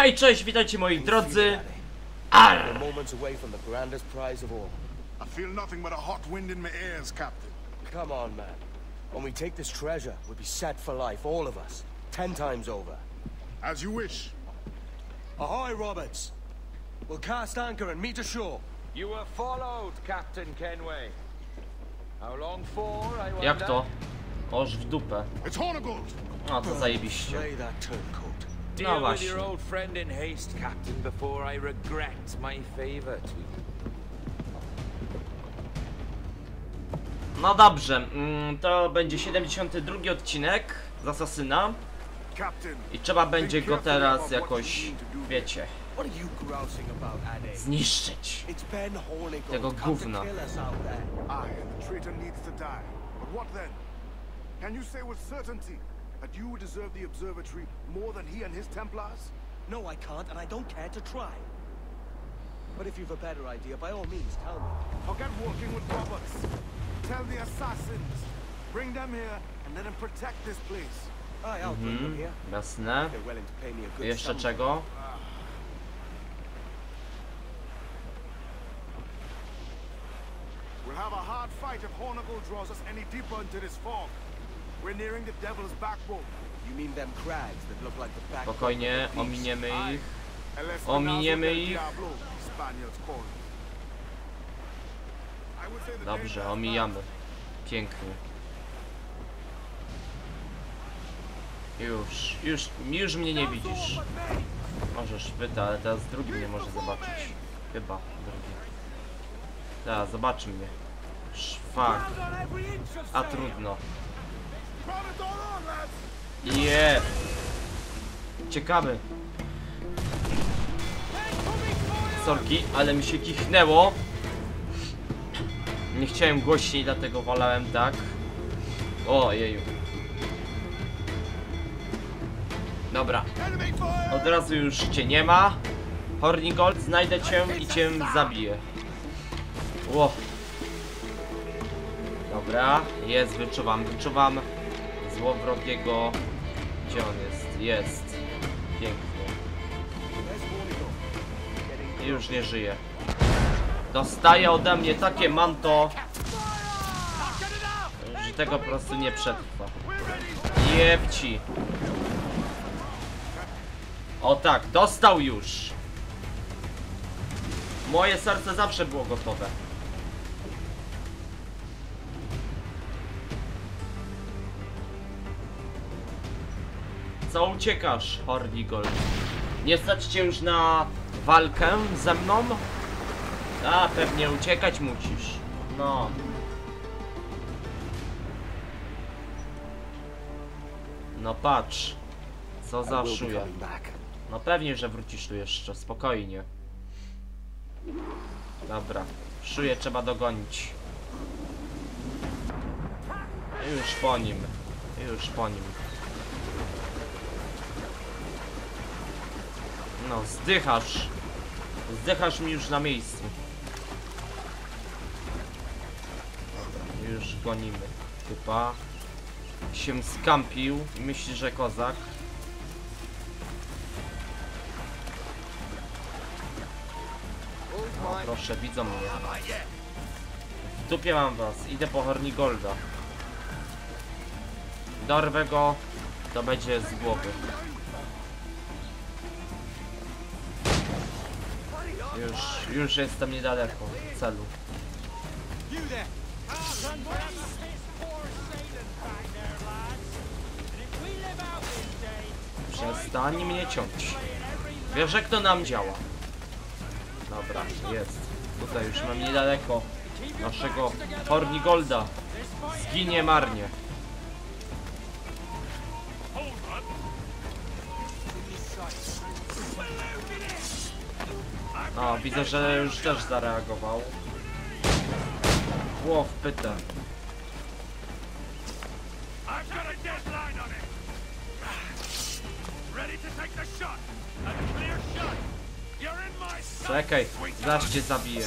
Hej, cześć, witajcie moi drodzy. I feel nothing but a hot wind in my ears, Captain. Come on, man. When we take this treasure, we'll be set for life, all of us. 10 times over. As you wish. Ahoy, Roberts! We'll cast anchor and meet ashore. You were followed, Captain Kenway. How long for, I wonder? Jak to? Oż w dupę. It's Hornigold! A to zajebiście. Play that turncoat. No Deal with właśnie. your old friend in haste, Captain, before I regret my favor to you. No dobrze, to będzie 72 odcinek z Asasyna. Captain, I trzeba będzie go teraz jakoś, wiecie, What are you grousing about, Annie? zniszczyć. It's Ben Hornigold. Tego Come to gówna. kill us out there. I and the traitor needs to die. But what then? Can you say with certainty that you deserve the observatory more than he and his Templars? No, I can't, and I don't care to try. But if you've a better idea, by all means, tell me. Forget working with Roberts. Tell the assassins. Bring them here and let them protect this place. Aye, I'll bring them here. Jasne. They're willing to pay me a good Jeszcze sum. czego? We'll have a hard fight if Hornigold draws us any deeper into this fog. We're nearing the devil's backbone. You mean them crags that look like the back? Spokojnie, ominiemy ich. Unless Ominiemy Venazio del ich. Diablo, Spaniards call it. I would say the Dobrze, danger is omijamy. Pięknie. Już mnie nie widzisz. Możesz pyta, ale teraz drugi mnie może zobaczyć. Chyba drugi. Teraz zobaczy mnie. Szwak. A trudno. Je. Ciekawy. Sorki, ale mi się kichnęło. Nie chciałem głośniej, dlatego wolałem tak. O jeju. Dobra. Od razu już cię nie ma. Hornigold, znajdę cię i cię zabiję. Ło. Dobra, jest, wyczuwam złowrogiego. Gdzie on jest? Jest. Pięknie. Już nie żyje. Dostaje ode mnie takie manto, że tego po prostu nie przetrwa. Jebci. O tak, dostał już. Moje serce zawsze było gotowe. Co uciekasz, Hornigold? Nie stać cię już na walkę ze mną? A, pewnie uciekać musisz. No. No patrz. Co za szuja. No pewnie, że wrócisz tu jeszcze, spokojnie. Dobra, szuję trzeba dogonić. Już po nim. Już po nim. No, zdychasz. Zdychasz mi już na miejscu. Dobra, już gonimy. Chyba się skampił i myśli, że kozak. No, proszę, widzą mnie. W dupie mam was. Idę po Hornigolda. Dorwę go, to będzie z głowy. Już jestem niedaleko celu. Przestań mnie ciąć. Wiesz, jak to nam działa. Dobra, jest. Tutaj już mam niedaleko naszego Hornigolda. Zginie marnie. No, widzę, że już też zareagował. Ło, w pytę. Czekaj, zaraz cię zabiję.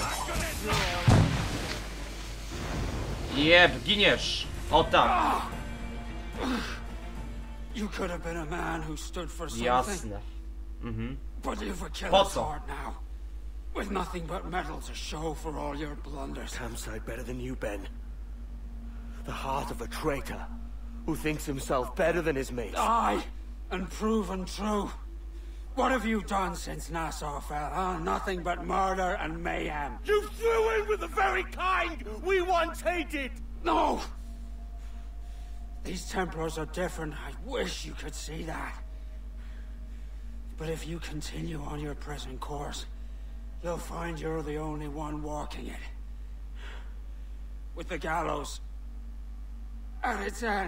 Jeb, giniesz. O tak. You could have been a man who stood for something. Jasne. But you've a Po killer's co? heart now. With nothing but metal to show for all your blunders. Tamside better than you, Ben. The heart of a traitor who thinks himself better than his mates. Aye, and proven true. What have you done since Nassau fell, huh? Nothing but murder and mayhem. You threw in with the very kind we once hated! No! These Templars are different. I wish you could see that. But if you continue on your present course, you'll find you're the only one walking it. With the gallows at its end.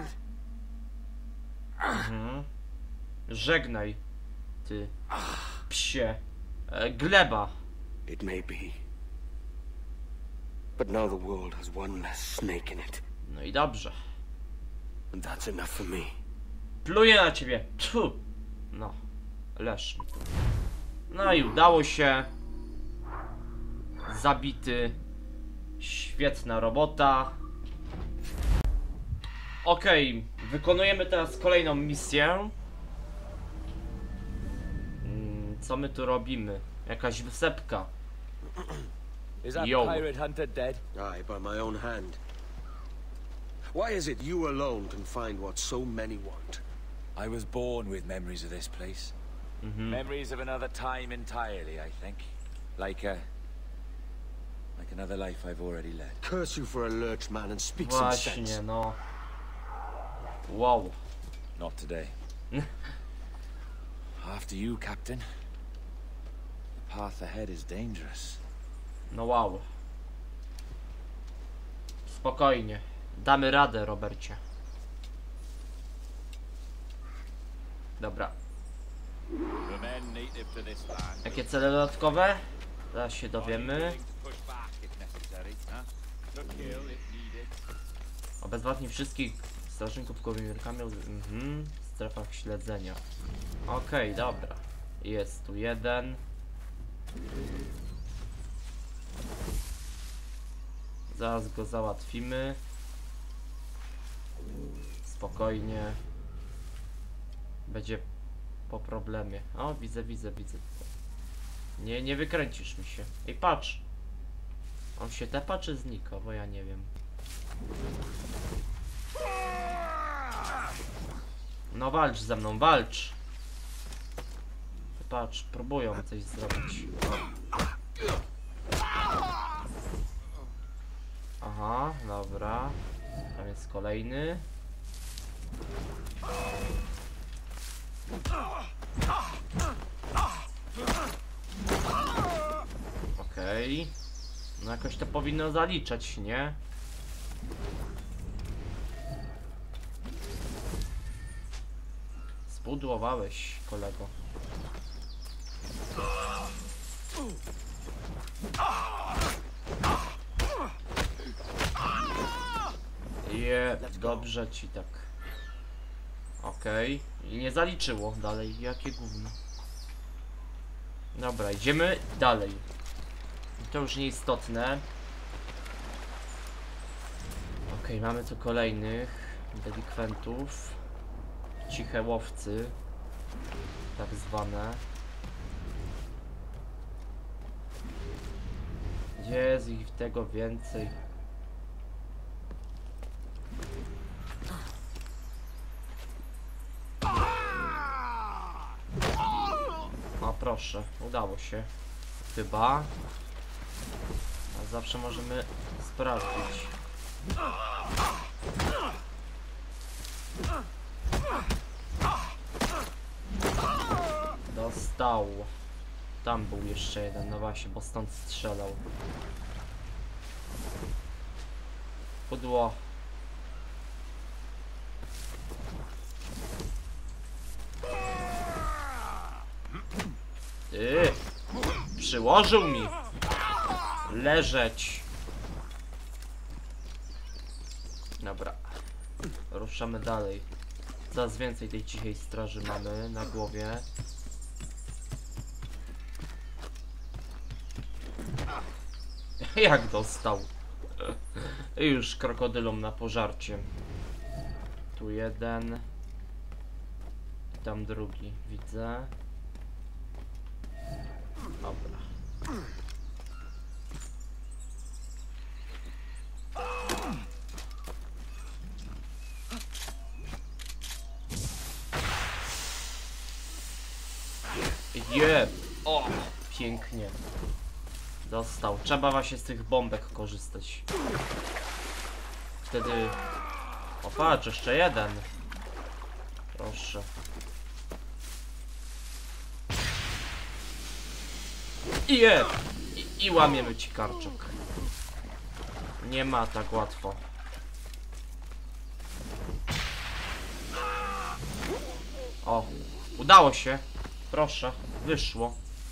Żegnaj, ty psie. Gleba. It may be. But now the world has one less snake in it. No i dobrze. And that's enough for me. Pluję na ciebie. Tfu. No. Leż mi tu. No i udało się. Zabity. Świetna robota. Okej, wykonujemy teraz kolejną misję. Co my tu robimy? Jakaś wysepka. Is that Yo. pirate hunter dead? Aye, by my own hand. Why is it you alone can find what so many want? I was born with memories of this place. Memories of another time entirely, I think. Like another life I've already led. Curse you for a lurch, man, and speak some sense. Właśnie, no. Wow. Not today. After you, Captain. The path ahead is dangerous. No wow. Spokojnie. Damy radę, Robercie. Dobra. The men native to this land. Jakie cele dodatkowe? Zaraz się dowiemy. Willing to push back if necessary, huh? To kill if needed. Obezwładnij wszystkich strażników kołowierkami w strefach śledzenia. Okej, dobra. Jest tu jeden. Zaraz go załatwimy. Spokojnie. Będzie po problemie. O, widzę. Nie wykręcisz mi się. Ej, patrz. On się tepa czy znika? Bo ja nie wiem. No walcz ze mną, walcz. Patrz, próbują coś zrobić. Aha, dobra. Tam jest kolejny. Okej. No jakoś to powinno zaliczać, nie? Spudłowałeś, kolego. Dobrze ci tak. Okej. I nie zaliczyło dalej. Jakie gówno. Dobra, idziemy dalej. To już nieistotne. Okej, mamy tu kolejnych delikwentów. Ciche łowcy. Tak zwane. Gdzie jest ich tego więcej? O proszę, udało się. Chyba. A zawsze możemy sprawdzić. Dostał. Tam był jeszcze jeden, no właśnie, bo stąd strzelał. Pudło. Ty! Przyłożył mi! Leżeć! Dobra. Ruszamy dalej. Coraz więcej tej cichej straży mamy na głowie. Jak dostał? Już krokodylom na pożarcie. Tu jeden. Tam drugi, widzę. Dobra. Jeb! O! Pięknie. Dostał. Trzeba właśnie z tych bombek korzystać. Wtedy... O patrz, jeszcze jeden. Proszę. I jeb! I łamiemy ci karczok. Nie ma tak łatwo. O! Udało się. Proszę. Wyszło.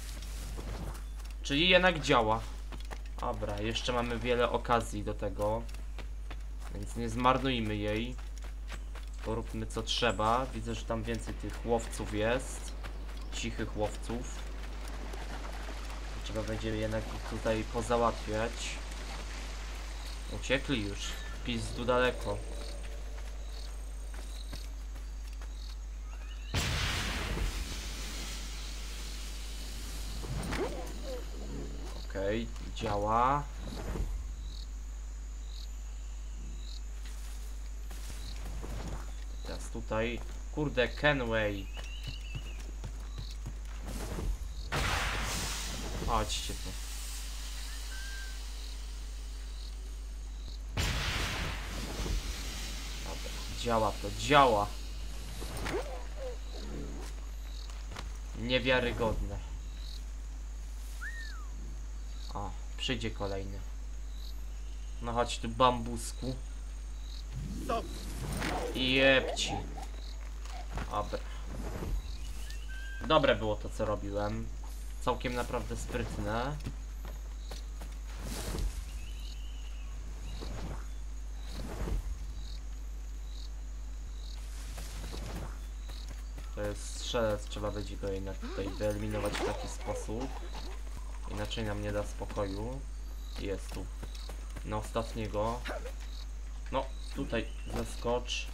Czyli jednak działa. Dobra, jeszcze mamy wiele okazji do tego. Więc nie zmarnujmy jej. Poróbmy co trzeba. Widzę, że tam więcej tych łowców jest. Cichych łowców. Trzeba będzie jednak ich tutaj pozałatwiać. Uciekli już. Pizdu daleko. Okej, działa. Teraz tutaj. Kurde, Kenway. Chodźcie tu. Dobra, działa to, działa. Niewiarygodne. O, przyjdzie kolejny. No chodź tu, bambusku. Jebci. Dobra. Dobre było to, co robiłem. Całkiem naprawdę sprytne. To jest strzelec, trzeba będzie go jednak tutaj wyeliminować w taki sposób. Inaczej nam nie da spokoju. Jest tu. Na ostatniego. No, tutaj zeskocz.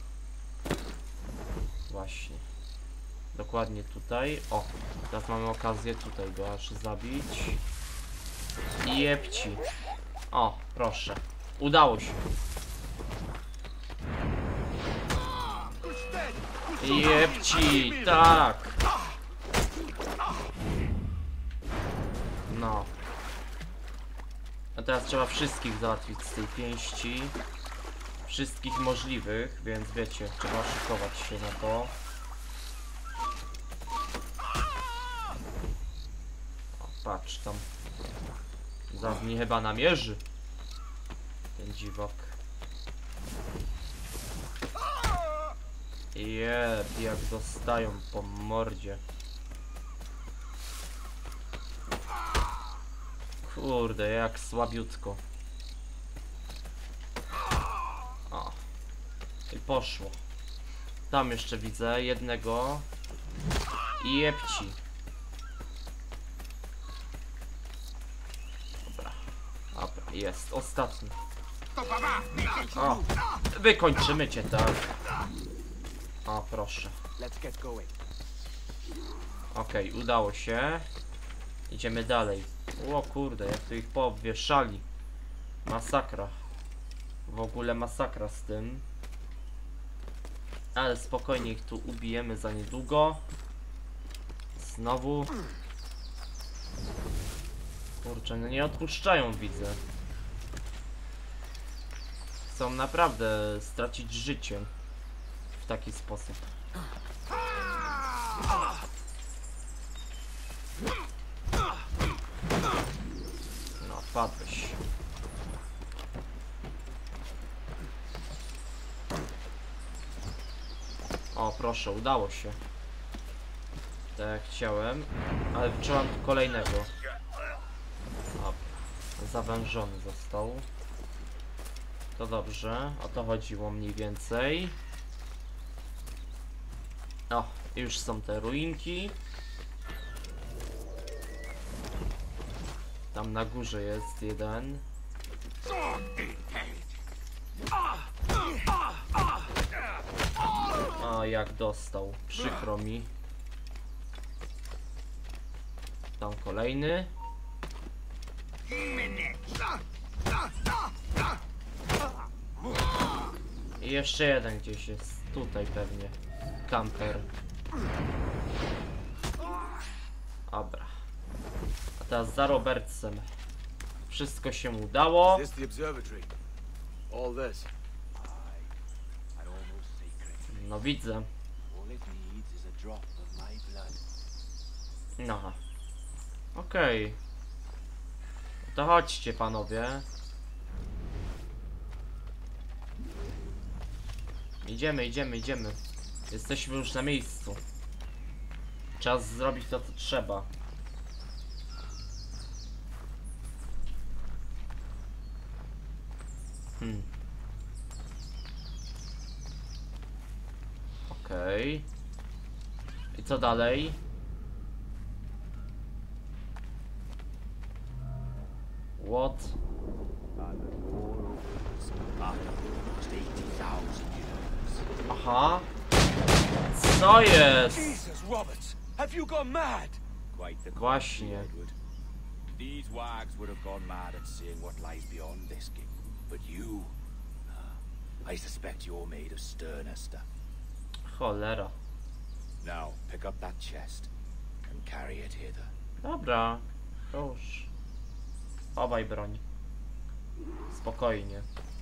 Właśnie. Dokładnie tutaj. O, teraz mamy okazję tutaj go aż zabić. I jebci. O, proszę. Udało się. Jebci, tak. No. A teraz trzeba wszystkich załatwić z tej pięści. Wszystkich możliwych, więc wiecie, trzeba szykować się na to. O, patrz tam. Za mnie chyba namierzy. Ten dziwok. Jeb, jak dostają po mordzie. Kurde, jak słabiutko. O. I poszło. Tam jeszcze widzę jednego. I jebci. Dobra. Dobra, jest. Ostatni. O. Wykończymy cię, tak. O, proszę. Okej, udało się. Idziemy dalej. O kurde, jak tu ich poobwieszali. Masakra. W ogóle masakra z tym. Ale spokojnie ich tu ubijemy za niedługo. Znowu. Kurczę, no nie odpuszczają, widzę. Chcą naprawdę stracić życie. W taki sposób. No, padłeś. O, proszę, udało się. Tak jak chciałem. Ale wyczułam tu kolejnego. O, zawężony został. To dobrze, o to chodziło mniej więcej. O, już są te ruinki. Tam na górze jest jeden. O, jak dostał. Przykro mi. tam kolejny. I jeszcze jeden gdzieś jest. Tutaj pewnie. Kamper. Dobra. A teraz za Robertsem. Wszystko się udało. Is this the observatory? All this. No widzę. All it needs is a drop of my blood. Aha. Okej. To chodźcie, panowie. Idziemy, idziemy, idziemy. Jesteśmy już na miejscu. Czas zrobić to, co trzeba. Okej. I co dalej? What? Aha. Co jest? Jesus, Roberts! Have you gone mad? Quite the Właśnie. Edward. These wags would have gone mad at seeing what lies beyond this gate. But you... I suspect you're made of sterner stuff. Cholera. Now, pick up that chest and carry it hither. Dobra. Już. Chowaj broń. Spokojnie.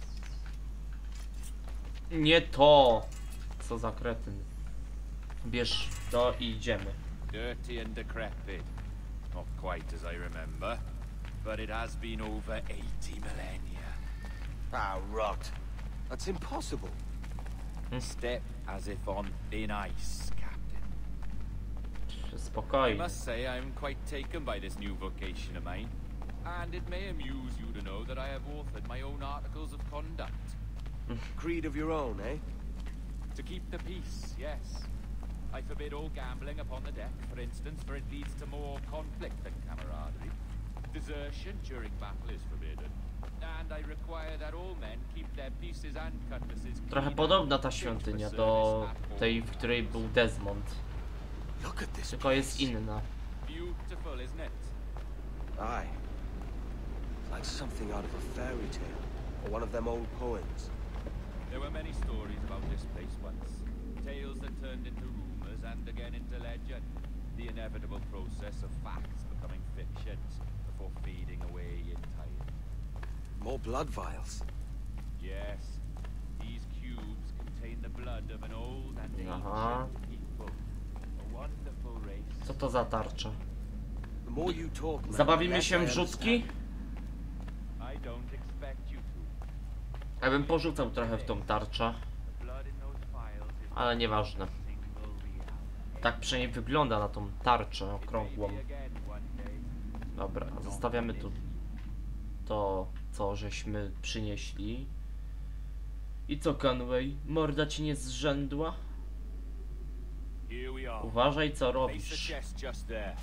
Nie to! Co za kretyn. Bierz to i idziemy. Dirty and decrepit. Not quite as I remember, but it has been over 80 millennia. Ah, rot. That's impossible. Step as if on thin ice, Captain. I Spokojnie. must say I'm quite taken by this new vocation of mine. And it may amuse you to know that I have authored my own articles of conduct. Creed of your own, eh? To keep the peace, yes. I forbid all gambling upon the deck, for instance, for it leads to more conflict than camaraderie. Desertion during battle is forbidden. And I require that all men keep their pieces and cutlasses clean. Trochę podobna ta świątynia do tej, w której był Desmond. Look at this Tylko jest place. inna. Beautiful, isn't it? Aye. Like something out of a fairy tale. Or one of them old poems. There were many stories about this place once. Tales that turned into rumors and again into legend. The inevitable process of facts becoming fictions before fading away in time. More blood vials. Yes, these cubes contain the blood of an old and Aha. ancient people. A wonderful race. Co to za tarcza? The more you talk, man, the Zabawimy less się I w rzutki? I don't expect you to. Ja bym porzucał trochę w tą tarczę, The blood in those files is ale nieważne. a single reality. Tak przynajmniej wygląda na tą tarczę okrągłą. Maybe again one day. Dobra, zostawiamy tu to, co żeśmy przynieśli. I co, Conway? Morda ci nie zrzędła? Here we are. Uważaj, co Face the robisz. chest just there.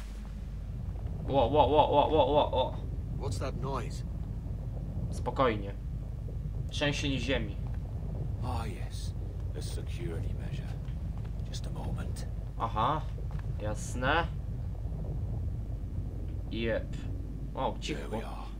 Ło. What's that noise? Spokojnie. Trzęsień ziemi. Ah, yes. A security measure. Just a moment. Aha, jasne. Jep. O, There cicho. we are.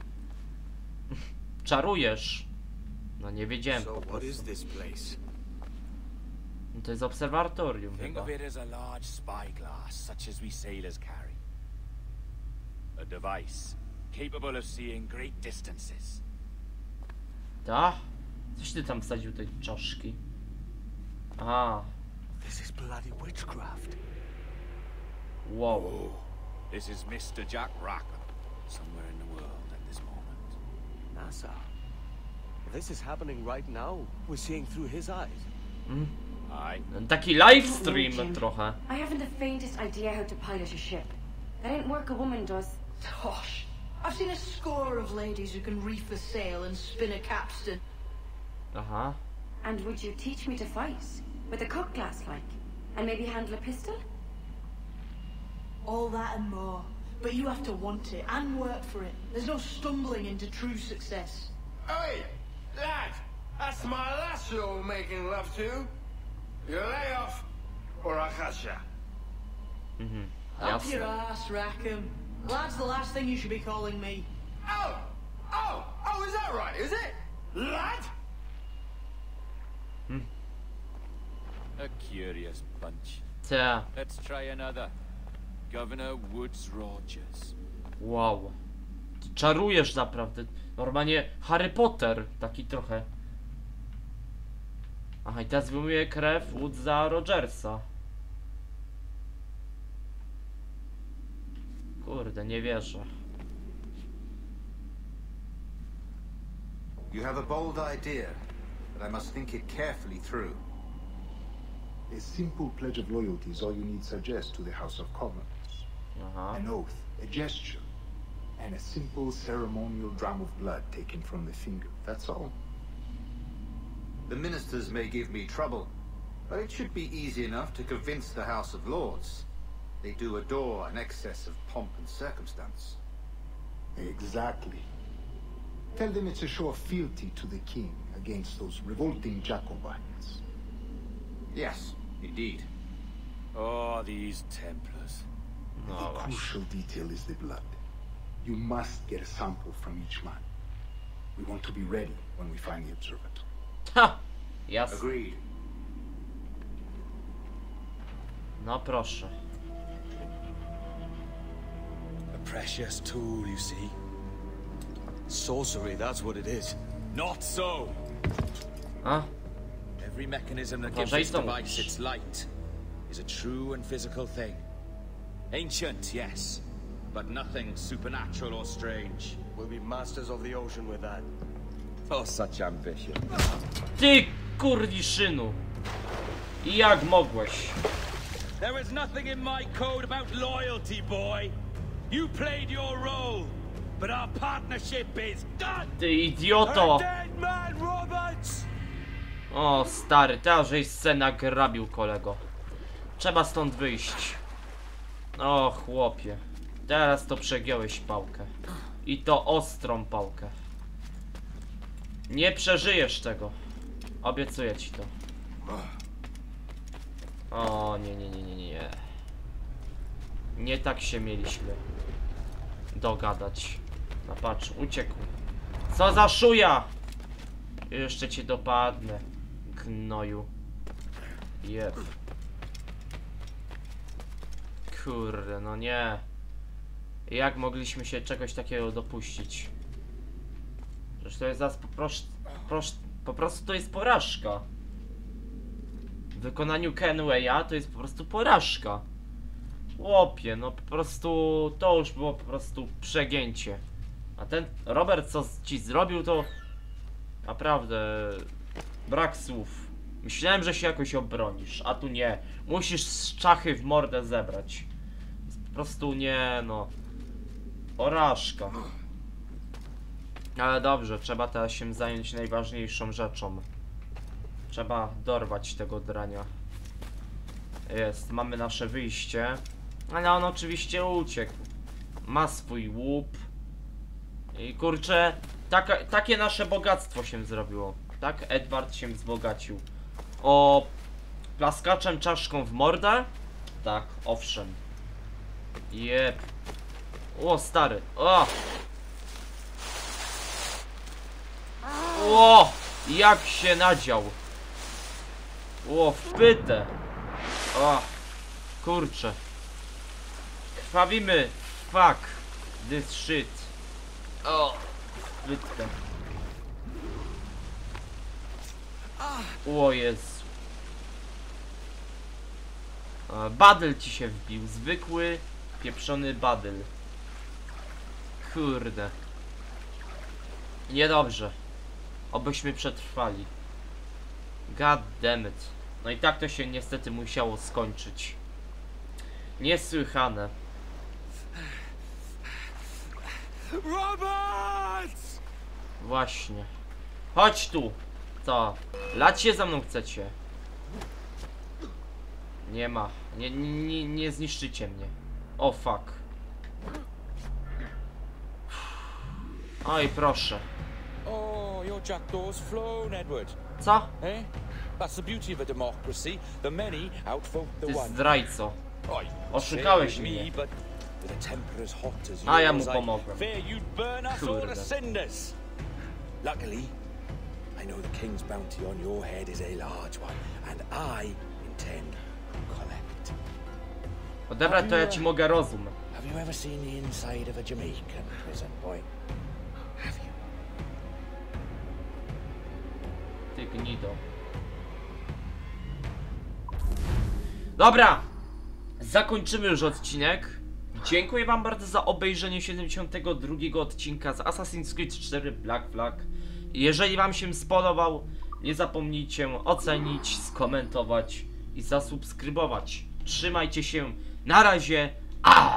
Czarujesz. No nie wiedziałem So po what is prostu. this place? No to jest obserwatorium Think chyba. of it as a large spyglass, such as we sailors carry. A device capable of seeing great distances. Ta? Coś ty tam wsadził tej czaszki? A, This is bloody witchcraft. wow. This is Mr. Jack Rackham, somewhere in the world at this moment. NASA. This is happening right now. We're seeing through his eyes. Aye. Taki livestream trochę. I haven't the faintest idea how to pilot a ship. That ain't work a woman does. Tosh. I've seen a score of ladies who can reef a sail and spin a capstan. Aha. And would you teach me to fight? With a cutlass, like? And maybe handle a pistol? All that and more. But you have to want it and work for it. There's no stumbling into true success. Hey, lad, that's my lass you're making love to. You lay off, or I'll catch ya. Up Jasne. your ass, Rackham. Lad's the last thing you should be calling me. Oh, is that right, is it? Lad? A curious bunch. Te. Let's try another. Governor Woods Rogers. Wow. Ty czarujesz naprawdę. Normalnie Harry Potter. Taki trochę. Aha, i teraz wyjmuje krew Woodsa Rogersa. Kurde, nie wierzę. You have a bold idea, but I must think it carefully through. A simple pledge of loyalty is all you need suggest to the House of Commons. Aha. An oath, a gesture, and a simple ceremonial dram of blood taken from the finger. That's all. The ministers may give me trouble, but it should be easy enough to convince the House of Lords. They do adore an excess of pomp and circumstance. Exactly. Tell them it's a show of fealty to the king against those revolting Jacobites. Yes, indeed. Oh, these Templars. No The właśnie. crucial detail is the blood. You must get a sample from each man. We want to be ready when we find the observatory. Ha! Jasne. Agreed. No proszę. A precious tool, you see. Sorcery, that's what it is. Not so. A? Every mechanism that gives Uważaj, this co device mówisz. its light is a true and physical thing. Ancient, yes, but nothing supernatural or strange. We'll be masters of the ocean with that. Oh, such ambition. Ty kurwiszynu! I jak mogłeś? There is nothing in my code about loyalty, boy. You played your role, but our partnership is done. Ty idioto! Dead man, Roberts. O stary, teraz żeś scena grabił kolego. Trzeba stąd wyjść. O chłopie. Teraz to przegiąłeś pałkę. I to ostrą pałkę. Nie przeżyjesz tego. Obiecuję ci to. O nie. Nie tak się mieliśmy dogadać. No patrz, uciekł. Co za szuja! Jeszcze cię dopadnę, gnoju. Jeb. Kurde, no nie. Jak mogliśmy się czegoś takiego dopuścić? Przecież to jest zaraz po prostu to jest porażka. W wykonaniu Kenwaya to jest po prostu porażka. Chłopie, no po prostu to już było po prostu przegięcie. A ten Robert co ci zrobił to naprawdę brak słów. Myślałem, że się jakoś obronisz, a tu nie. Musisz szachy w mordę zebrać. Po prostu nie, no. Porażka. Ale dobrze, trzeba teraz się zająć najważniejszą rzeczą. Trzeba dorwać tego drania. Jest, mamy nasze wyjście. Ale on oczywiście uciekł. Ma swój łup. I kurczę, takie nasze bogactwo się zrobiło. Tak? Edward się wzbogacił. O plaskaczem czaszką w mordę? Tak, owszem. Jep. O stary. O! Jak się nadział. O, w pytę. O, kurczę. Krwawimy. Fuck. This shit. O, w pytę. O Jezu. Badyl ci się wbił. Zwykły, pieprzony badyl. Kurde. Niedobrze. Obyśmy przetrwali. God damn it. No i tak to się niestety musiało skończyć. Niesłychane. Roberts! Właśnie. Chodź tu. Co? Lać się za mną chcecie. Nie ma. Nie zniszczycie mnie. O fuck. Oj, proszę. Oh, your jackdaw's flown, Edward. Co? Eh? That's the beauty of a democracy. The many outvote the Ty one. zdrajco. Oszukałeś mnie. A ja mu pomogłem. Kurde. Luckily, I know the king's bounty on your head is a large one, and I intend to collect. Odebrać to ja ci mogę rozum. Have you ever seen the inside of a Jamaican prison, boy? Have you? Ty gnido. Dobra! Zakończymy już odcinek. Dziękuję wam bardzo za obejrzenie 72 odcinka z Assassin's Creed 4 Black Flag. Jeżeli wam się spodobał, nie zapomnijcie ocenić, skomentować i zasubskrybować. Trzymajcie się, na razie,